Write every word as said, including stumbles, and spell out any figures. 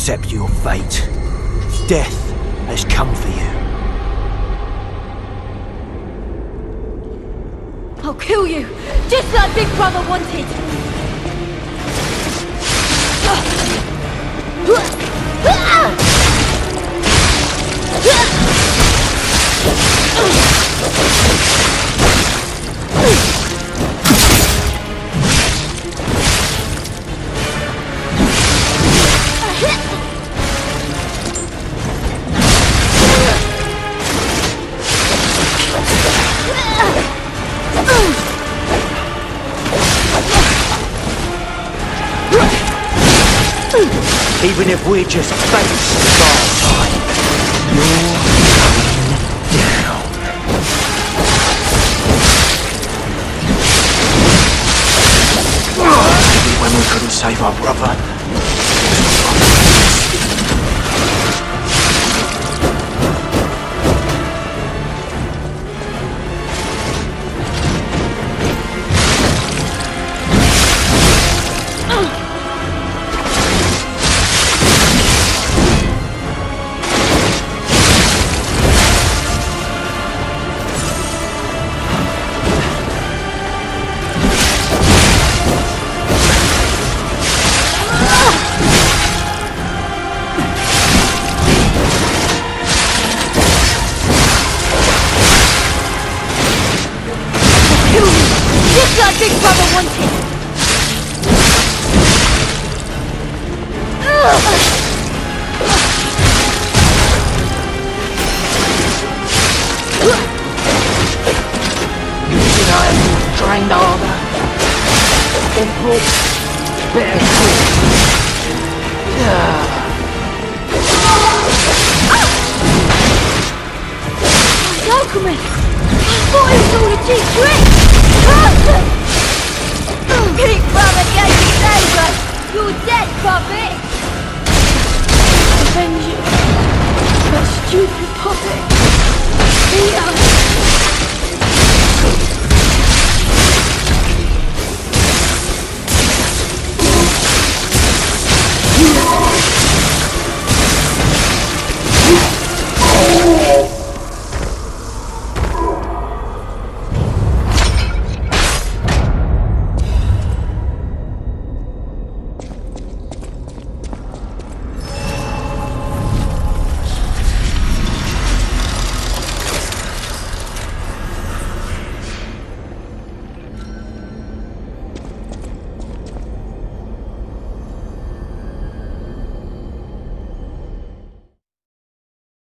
accept your fate. Death has come for you. I'll kill you, just like Big Brother wanted. Even if we're just face the time, you're going down. Maybe when we couldn't save our brother. Just like Big Brother wanted! Did I have drained harder? Import better quick. Alchemist! I thought it was all a cheap trick! Big Brother gave you favour! You're dead, puppet! Avenge you, that stupid puppet! Here!